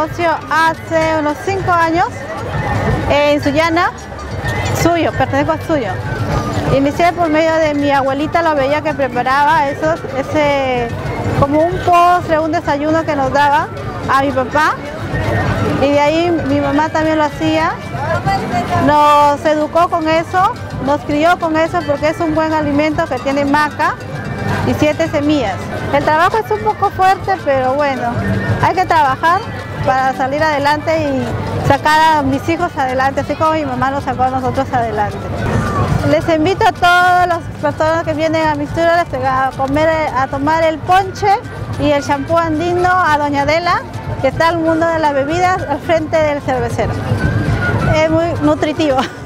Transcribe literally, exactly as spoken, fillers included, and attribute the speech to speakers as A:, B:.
A: negocio hace unos cinco años en Sullana, suyo, pertenezco a suyo. Inicié por medio de mi abuelita, lo veía que preparaba esos, ese, como un postre, un desayuno que nos daba a mi papá. Y de ahí mi mamá también lo hacía. Nos educó con eso, nos crió con eso porque es un buen alimento que tiene maca y siete semillas. El trabajo es un poco fuerte, pero bueno, hay que trabajar para salir adelante y sacar a mis hijos adelante, así como mi mamá nos sacó a nosotros adelante. Les invito a todas las personas que vienen a Mixtura a comer, a tomar el ponche y el champú andino a Doña Adela, que está al mundo de las bebidas al frente del cervecero. Es muy nutritivo.